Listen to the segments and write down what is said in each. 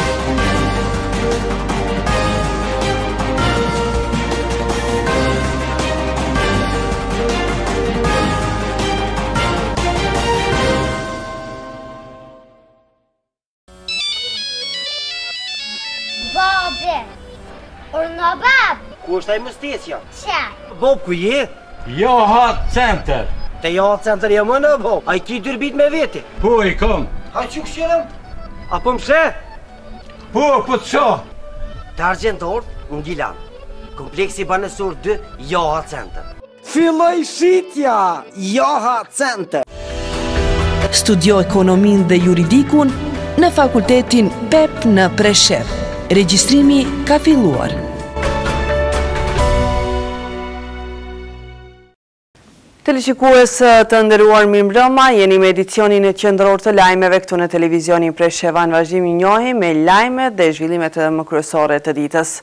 Urna bab! Ku është ai mështesja? Qaj? Bob, ku je? Jahat Center. Te Jahat Center jam në, Bob. A i ki dyrbit me veti? Po i kom. Ha që këshirëm? Apo mse? Po të qa? Të Argjentor, në Gilan. Kompleksi banësor 2, Jahat Center. Filloj shitja! Jahat Center. Studio ekonomin dhe juridikun në fakultetin PEP në Preshev. Regjistrimi ka filluar. Teleshikues të nderuar, mirëmbrëma, jeni me edicionin e qendror të lajmeve këtu në televizionin Presheva. Në vazhdim i njohim me lajmet dhe zhvillimet më kryesore të ditës.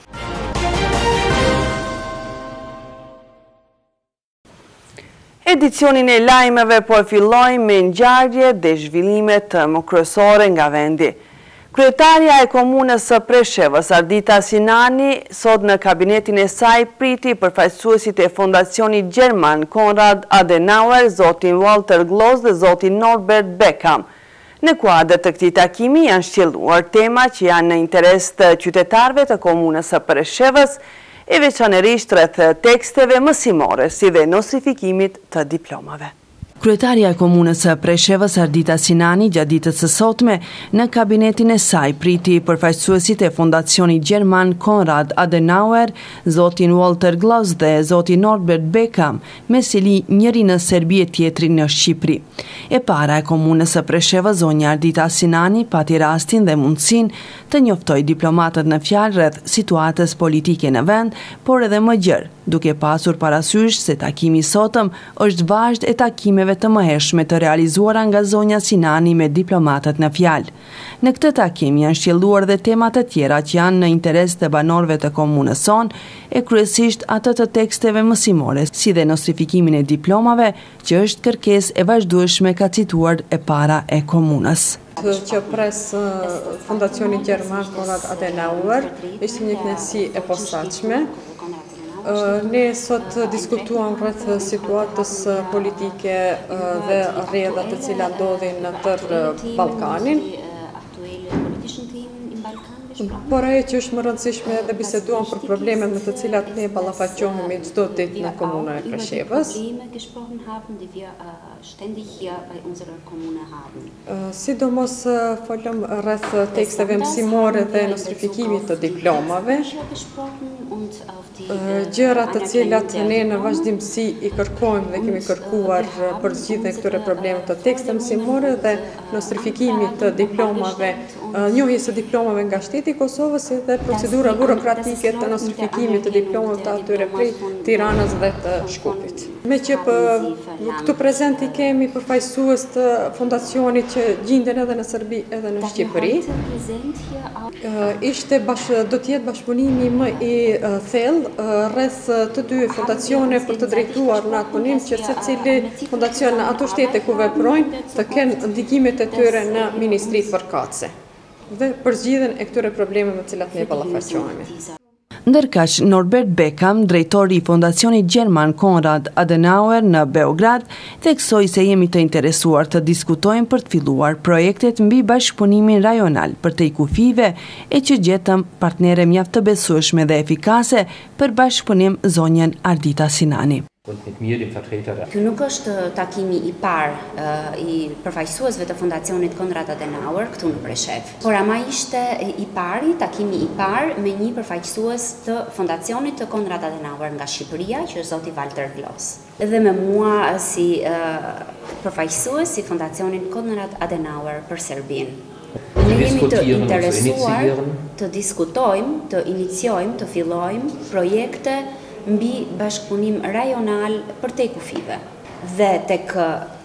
Edicionin e lajmeve po fillojmë me ngjarje dhe zhvillimet më kryesore nga vendi. Kryetarja e komunës së Preshevës, Ardita Sinani, sot në kabinetin e saj priti përfaqësuesit e Fondacionit Gjerman Konrad Adenauer, zotin Walter Glos dhe zotin Norbert Beckham. Në kuadër të këtij takimi janë sqjelluar tema që janë në interes të qytetarëve të komunës së Preshevës, e veçanërisht rreth teksteve mësimore, si dhe nostrifikimit të diplomave. Kryetaria e komunës së Preshevës, Ardita Sinani, gjatë ditës së sotme në kabinetin e saj priti përfaqësuesit e Fondacionit Gjerman Konrad Adenauer, zotin Walter Glos dhe zotin Norbert Beckham, me sili njëri në Serbi e tjetri në Shqipëri. E para e komunës së Preshevës, zonja Ardita Sinani, pati rastin dhe mundësinë të njoftoj diplomatët në fjalë rreth situatës politike në vend, por edhe më gjërë, duke pasur parasysh se takimi sotëm është vazhd e takimeve të mëhershme të realizuara nga zonja Sinani me diplomatët në fjalë. Në këtë takim janë sqjelluar dhe temat të tjera që janë në interes të banorëve të komunës sonë, e kryesisht atë të teksteve mësimore, si dhe nostrifikimin e diplomave, që është kërkesë e vazhdueshme, ka cituar e para e komunës. Që pres Fondacioni Gjerman Konrad Adenauer ishte një kënaqësi e posaçme. Ne sot diskutuam rreth situatës politike dhe rrjedhat të cilat ndodhin në tërë Ballkanin. Por ajo që është më rëndësishme dhe biseduam për problemet me të cilat ne ballafaqohemi çdo ditë në komunën e Preshevës. Sidomos folëm rreth teksteve mësimore dhe nostrifikimit të diplomave, gjëra të cilat ne në vazhdimsi i kërkojmë dhe kemi kërkuar për zgjidhjen e këtyre problemeve të teksteve mësimore dhe nostrifikimit të diplomave, njohjes së diplomave nga shteti i Kosovës dhe procedura burokratike të nostrifikimit të diplomave të atyre prej Tiranës dhe të Shkupit. Me që këtu prezenti kemi përfaqësues të fondacionit që gjenden edhe në Serbi edhe në Shqipëri. Do të jetë bashkëpunimi më i thellë rreth të dy fondacione për të drejtuar në atë punim që secili fondacion në ato shtete ku veprojnë të kenë ndikimet e tyre në ministritë përkatëse dhe për zgjidhjen e këtyre problemeve me të cilat ne ballafaqohemi. Ndërkaq, Norbert Beckham, drejtori i Fondacionit Gjerman Konrad Adenauer në Beograd, theksoi se jemi të interesuar të diskutojmë për të filluar projektet mbi bashkëpunimin rajonal për te kufive e që gjetëm partnere mjaft të besueshme dhe efikase për bashkëpunim, zonjën Ardita Sinani. Ky nuk është takimi i parë i përfaqësuesve të Fondacionit Konrad Adenauer këtu në Preshev, por ama ishte takimi i parë me një përfaqësues të Fondacionit të Konrad Adenauer nga Shqipëria, që është zoti Walter Glos. Dhe me mua si përfaqësues i Fondacionit Konrad Adenauer për Serbinë. Ne jemi të interesuar të diskutojmë, të iniciojmë, të fillojmë projekte mbi bashkëpunim rajonal për te kufive. Dhe tek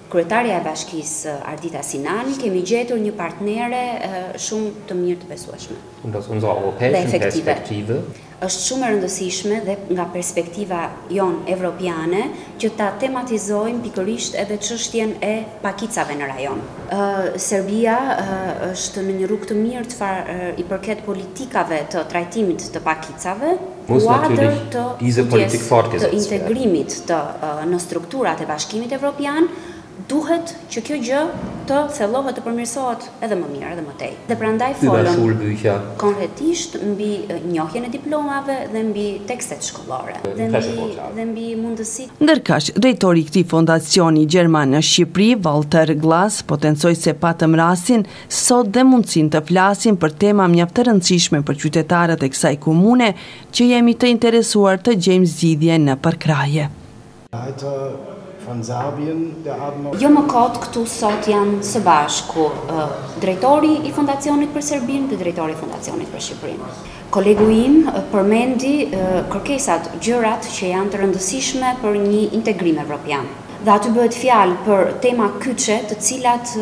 kryetarja e bashkisë Ardita Sinani kemi gjetur një partnere shumë të mirë të besueshme. Und aus unserer europäischen Perspektive është shumë e rëndësishme dhe nga perspektiva jon evropiane që ta tematizojmë pikërisht edhe çështjen e pakicave në rajon. Serbia është në një rrugë të mirë çfarë i përket politikave të trajtimit të pakicave, kuadër të integrimit në strukturat e Bashkimit Evropian. Duhet që kjo gjë të thellohet të përmirësohet edhe më mirë, edhe më tej. Dhe prandaj folëm konkretisht mbi njohjen e diplomave dhe mbi tekstet shkollore dhe mbi mundësitë. Ndërkaq, drejtori i këtij fondacioni gjerman në Shqipëri, Walter Glass, potencoi se patëm rastin sot dhe mundësinë të flasim për tema mjaft të rëndësishme për qytetarët e kësaj komune që jemi të interesuar të gjejmë zgjidhje në përkraje. Jo më kot këtu sot janë së bashku drejtori i Fondacionit për Serbinë dhe drejtori i Fondacionit për Shqipërinë. Kolegu im përmendi kërkesat, gjërat që janë të rëndësishme për një integrim evropian. Dhe aty bëhet fjalë për tema kyçe të cilat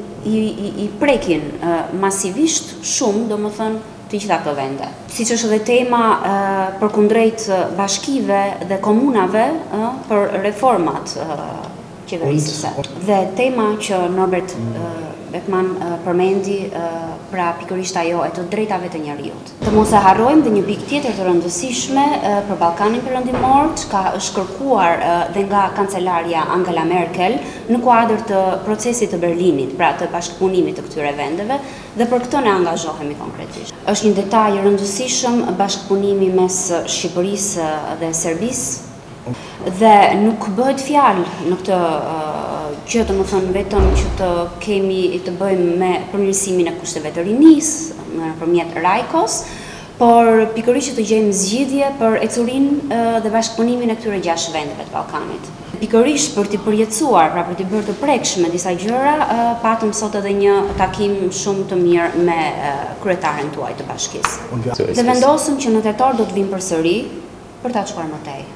i prekin masivisht shumë, domethënë të gjitha këto vende. Siç është edhe tema përkundrejt bashkive dhe komunave për reformat qeverisëse. Dhe tema që Norbert Beckman përmendi, pra pikërisht ajo e të drejtave të njerëzit. Të mos e harrojmë dhe një pikë tjetër të rëndësishme për Ballkanin Perëndimor, që është kërkuar dhe nga kancelarja Angela Merkel në kuadër të procesit të Berlinit, pra të bashkëpunimit të këtyre vendeve, dhe për këtë ne angazhohemi konkretisht. Është një detaj i rëndësishëm bashkëpunimi mes Shqipërisë dhe Serbisë, dhe nuk bëhet fjalë në këtë që të më thënë vetëm që të kemi të bëjmë me përmirësimin e kushteve të rinisë nëpërmjet Rajkos, por pikërisht që të gjejmë zgjidhje për ecurinë dhe bashkëpunimin e këtyre 6 vendeve të Ballkanit. Pikërisht për t'i përjetësuar, pra për t'i bërë të prekshme disa gjëra, patëm sot edhe një takim shumë të mirë me kryetaren tuaj të bashkisë. Dhe vendosëm që në tetor do të vim përsëri për ta çuar më tej.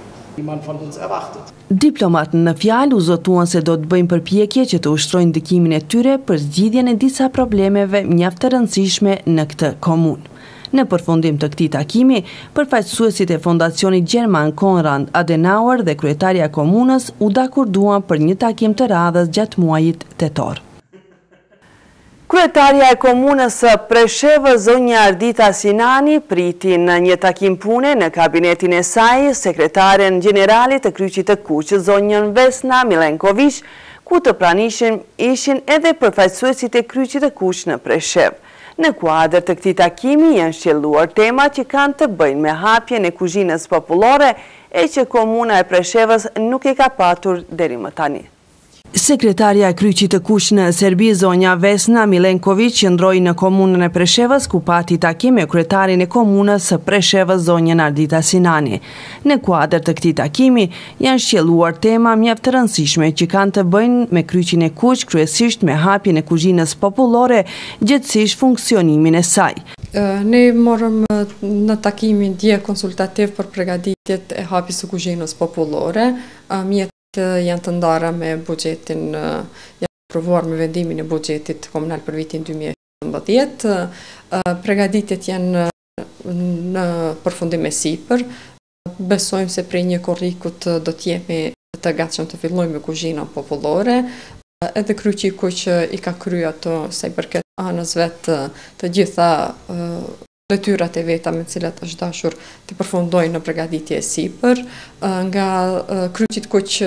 Diplomat në fjalë u zotuan se do të bëjnë përpjekje që të ushtrojnë ndikimin e tyre për zgjidhjen e disa problemeve mjaft të rëndësishme në këtë komunë. Në përfundim të këtij takimi, përfaqësuesit e Fondacionit Gjerman Konrad Adenauer dhe kryetaria e komunës u dakorduan për një takim të radhës gjatë muajit tetor. Kryetaria e komunës së Preshevës, zonja Ardita Sinani, priti në një takim pune në kabinetin e saj sekretaren generale të Kryqit të Kuq, zonjën Vesna Milenković, ku të pranishëm ishin edhe përfaqësuesit e Kryqit të Kuq në Preshevë. Në kuadër të këtij takimi janë shqelluar tema që kanë të bëjnë me hapjen e kuzhinës popullore e që komuna e Preshevës nuk e ka patur deri më tani. Sekretaria e Kryqit të Kuq në Serbi, zonja Vesna Milenković, qëndroi në komunën e Preshevës ku pati takim me kryetarin e komunës së Preshevës, zonjën Ardita Sinani. Në kuadër të këtij takimi janë shqelluar tema mjaft të rëndësishme që kanë të bëjnë me Kryqin e Kuq, kryesisht me hapjen e kuzhinës popullore, gjithsesi funksionimin e saj. Ne morëm në takimin dje konsultativ për përgatitjet e hapjes së kuzhinës popullore. Janë të ndara me buxhetin, janë aprovuar me vendimin e buxhetit komunal për vitin 2017. Përgatitjet janë në përfundim e sipër. Besojmë se prej një korrikut do të jemi të gatshëm të fillojmë me kuzhinën popullore. Edhe Kryqi i Kuq i ka kryer ato sa i përket anës vet të gjitha detyrat e veta me cilat është dashur të përfundojnë në përgatitje e sipër. Nga Kryqit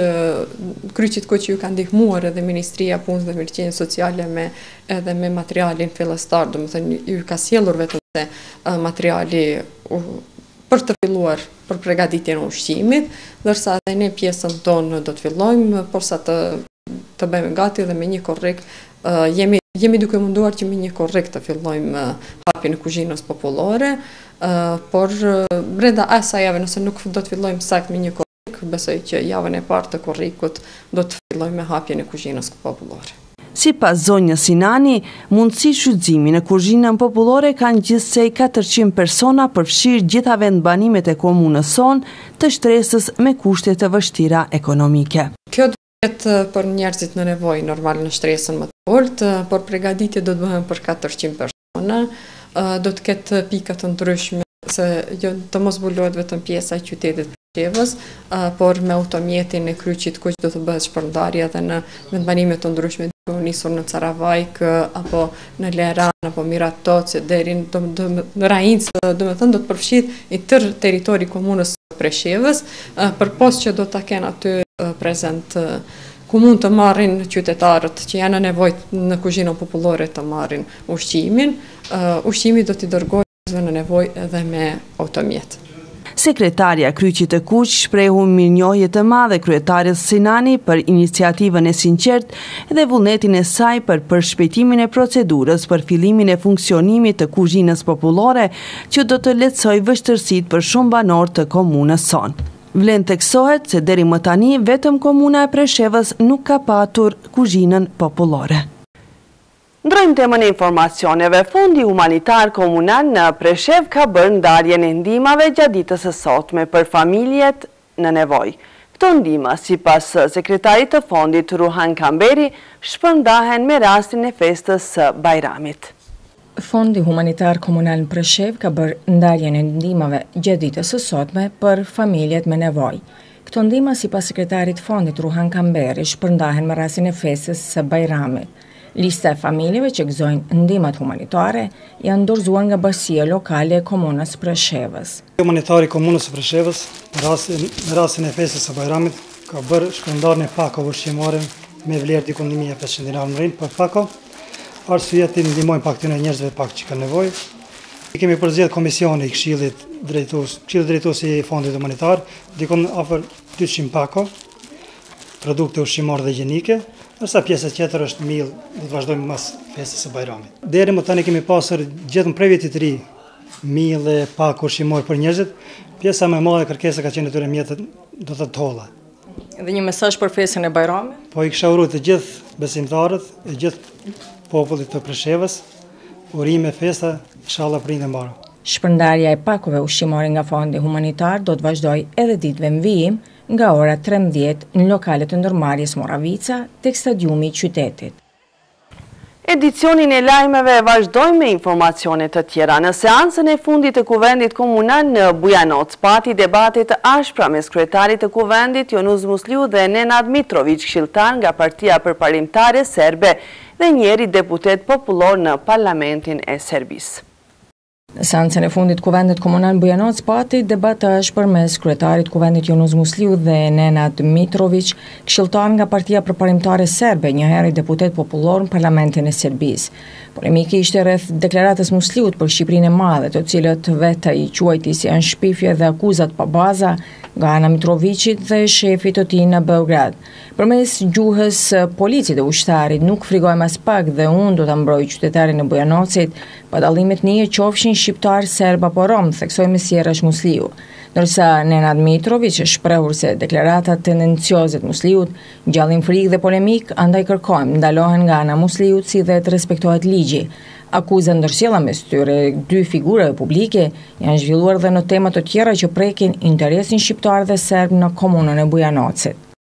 Kuq ju ka ndihmuar edhe Ministria e Punës dhe Mirëqenies Sociale edhe me materialin fillestar, domethënë ju ka sjellur vetëm se materiali për të filluar për përgatitjen e ushqimit, ndërsa edhe ne pjesën tonë do të fillojmë, por sa të bëjmë gati dhe me një korrik jemi duke munduar që me një korrik të fillojmë hapjen e kuzhinës popullore, por brenda asaj jave, nëse nuk do të fillojmë sakt me një korrik, besoj që javën e parë të korrikut do të fillojmë me hapjen e kuzhinës popullore. Sipas zonjës Sinani, mundësi shfrytëzimi në kuzhinën popullore kanë gjithsej 400 persona, përfshirë gjitha vendbanimet e komunës sonë të shtresës me kushte të vështira ekonomike. Kjo Për njerëzit në nevojë normal në shtresën më të ulët, por përgatitje do të bëhen për 400 persona, do të ketë pika të ndryshme se të mos zbulohet vetëm pjesa e qytetit Preshevës, por me automjetin e Kryqit kuq do të bëhet shpërndarja edhe në vendbanime të ndryshme nisur në Caravajk apo në Leran apo Miratoc deri në Raincë, do të përfshihet i tërë territori komunës Preshevës, përpos që do ta kenë aty prezent ku mund të marrin qytetarët që janë në nevojë në kuzhinën popullore të marrin ushqimin. Ushqimi do t'i dërgojë në nevojë edhe me automjet. Sekretarja Kryqit të Kuq shprehu mirënjohje të madhe kryetares Sinani për iniciativën e sinqert dhe vullnetin e saj për përshpejtimin e procedurës për fillimin e funksionimit të kuzhinës popullore që do të lehtësoj vështërsitë për shumë banor të komunës sonë. Vlen theksohet se deri më tani vetëm komuna e Preshevës nuk ka patur kuzhinën popullore. Ndrojmë temën e informacioneve. Fondi humanitar komunal në Preshev ka bërë ndarjen e ndihmave gjatë ditës së sotme për familjet në nevojë. Këto ndihma, sipas sekretarit të fondit Ruhan Kamberi, shpërndahen me rastin e festës së Bajramit. Fondi humanitar komunal në Preshev ka bërë ndarjen e ndihmave gjatë ditës së sotme për familjet me nevojë. Këto ndihma, sipas sekretarit të fondit Ruhan Kamberi, shpërndahen me rastin e festës së Bajramit. Lista e familjeve që gëzojnë ndihmat humanitare janë dorëzuar nga Bashkia Lokale e Komunës Preshevës. Humanitari Komunës Preshevës, në rastin e festës së Bajramit, ka bërë shpërndarjen e pakave ushqimore me vlerë diku 1500 dinar në rinë për pako. Arsyeja të ndihmojnë pak të njerëzve pak që kanë nevojë. Kemi përzgjedhur komisioni i Këshillit Drejtues i Fondit Humanitar, dikon afër 200 pako, produkte ushqimore dhe higjienike. Nësa pjesë tjetër është mill, do të vazhdojmë mas festës së Bajramit. Deri më tani kemi pasur gjetëm prej vitit të ri mill dhe pak ushqimor për njerëzit. Pjesa më e madhe kërkesa ka qenë këtyre mjetët do të holla. Dhe një mesazh për festën e Bajramit? Po i kisha uruar të gjithë besimtarët, e gjithë popullit të Preshevës, urime festa, inshallah për ditën e mbarë. Shpërndarja e pakove ushqimore nga Fondi Humanitar do të vazhdojë edhe ditëve në vijim, nga ora 13 në lokalet të ndërmarrjes Moravica tek stadiumi i qytetit. Edicionin e lajmeve vazhdojmë me informacione të tjera. Në seansën e fundit të Kuvendit Komunal në Bujanoc pati debate të ashpra mes kryetarit të Kuvendit Jonuz Musliu dhe Nenad Mitrović, këshilltar nga Partia Përparimtare Serbe dhe njëri deputet popullor në Parlamentin e Serbisë. Në seancën e fundit Kuvendit Komunal Bujanoc pati debat të ashpër mes kryetarit Kuvendit Jonuz Musliu dhe Nenad Mitrović, këshilltar nga Partia Përparimtare Serbe, njëherë deputet popullor në Parlamentin e Serbisë. Polemiki ishte rreth deklaratës Musliut për Shqipërinë e Madhe, të cilët vetë i quajti si janë shpifje dhe akuzat pa baza nga ana Mitrovićit dhe shefit të tij në Beograd. Përmes gjuhës policit dhe ushtarit nuk frikojmë as pak dhe unë do ta mbroj qytetarin e Bujanocit, pa dallimet një qofshin shqiptar, serb apo rom, theksoi Mesjerash Musliu. Ndërsa Nenad Mitrović është shprehur se deklaratat tendencioze të Musliut gjallin frikë dhe polemik, andaj kërkojmë ndalohen nga ana Musliut si dhe të respektohet ligji. Akuza ndërsjella mes tyre dy figurave publike janë zhvilluar dhe në tema të tjera që prekin interesin shqiptar dhe serb në komunën e Bujanocit.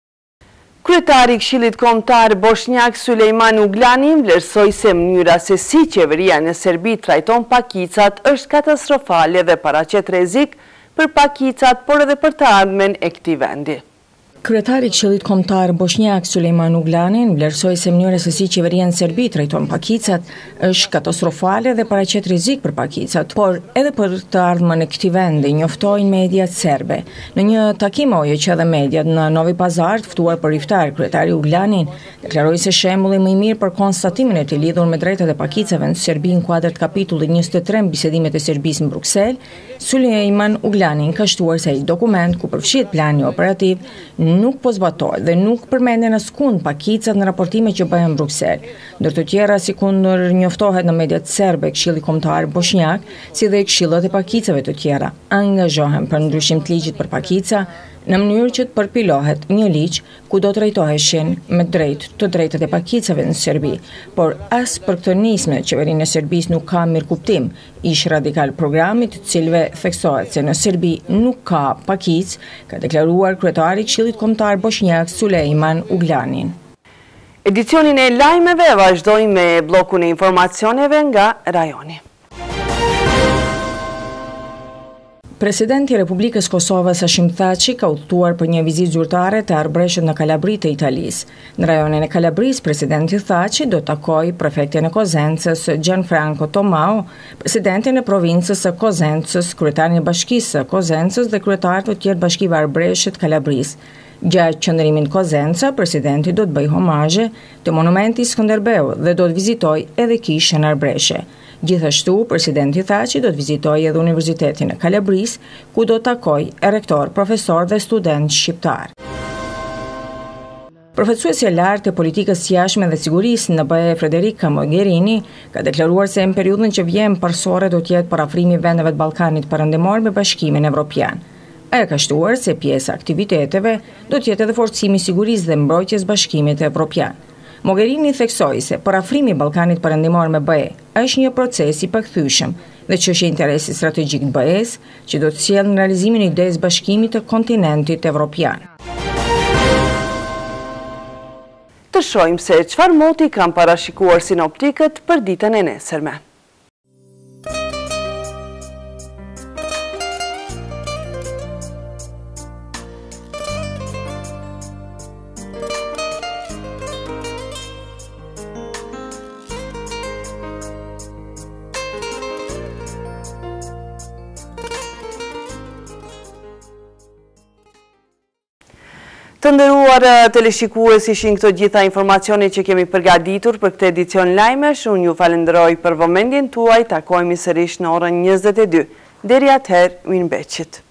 Kryetari i Këshillit Kombëtar Bosnjak Sulejman Uglani vlerësoi se mënyra se si qeveria në Serbi trajton pakicat është katastrofale dhe paraqet rrezik për pakicat, por edhe për të ardhmen e këtij vendi. Kryetari i Këshillit Kombëtar Bosnjak Sulejman Uglani vlerësoi se mënyra se si qeveria në Serbi trajton pakicat është katastrofale dhe paraqet rrezik për pakicat, por edhe për të ardhmen e këtij vendi, njoftojnë mediat serbe. Në një takim oje që edhe mediat në Novi Pazar të ftuar për iftar, kryetari Uglani deklaroi se shembulli më i mirë për konstatimin e të lidhur me drejtat e pakicave në Serbi në kuadër të kapitullit 23 në bisedimet e Serbisë në Bruksel, Sulejman Uglani ka shtuar se ai dokument ku përfshihet plani operativ nuk po zbatohet dhe nuk përmenden askund pakicat në raportime që bëhen në Bruksel. Ndër të tjera, sikundër njoftohet në mediat serbe, Këshilli Kombëtar Bosnjak, si dhe këshillat e pakicave të tjera, angazhohen për ndryshim të ligjit për pakica, në mënyrë që të përpilohet një ligj ku do të trajtoheshin me drejt të drejtat e pakicave në Serbi, por as për këtë nismë qeverinë e Serbisë nuk ka mirëkuptim. Ish radikal programit, të cilëve theksohet se në Serbi nuk ka pakicë, ka deklaruar kryetari i Këshillit Kombëtar Bosnjak Sulejman Uglanin. Edicionin e lajmeve vazhdojmë me blokun e informacioneve nga rajoni. Presidenti i Republikës Kosovës Hashim Thaçi ka udhëtuar për një vizitë zyrtare të Arbreshët në Kalabri të Italisë. Në rajonin e Kalabrisë, presidenti Thaçi do të takojë prefektin e Kozencës Gianfranco Tomao, presidentin e provincës së Kozencës, kryetarin e bashkisë së Kozencës dhe kryetarët të tjerë bashkive Arbreshët Kalabrisë. Gjatë qëndrimin Kozenca, presidenti do të bëjë homazhe të monumenti Skënderbeu dhe do të vizitojë edhe kishën Arbreshe. Gjithashtu, presidenti Thaçi do të vizitojë edhe Universitetin e Kalabrisë, ku do të takojë rektor, profesor dhe student shqiptar. Përfaqësuesja e lartë e politikës jashtme dhe sigurisë në BE Federica Mogherini ka deklaruar se në periudhën që vjen parsore do të jetë parafrimi i vendeve të Ballkanit Perëndimor me Bashkimin Evropian. Ajo ka shtuar se pjesë e aktiviteteve do të jetë edhe forcimi i sigurisë dhe mbrojtjes Bashkimit Evropian. Mogherini theksoi se parafrimi i Ballkanit Perëndimor me BE është një proces i pakthyeshëm dhe që është interesi strategjik të BE-s që do të sjellë në realizimin e idesë bashkimit të kontinentit evropian. Të shohim se çfarë moti kanë parashikuar sinoptikët për ditën e nesërme. Të nderuar teleshikues, ishin këto gjitha informacione që kemi përgatitur për këtë edicion lajmesh. Unë ju falenderoj për vëmendjen tuaj. Takojmë sërish në orën 22. Deri atëherë, mirëmbëjtje.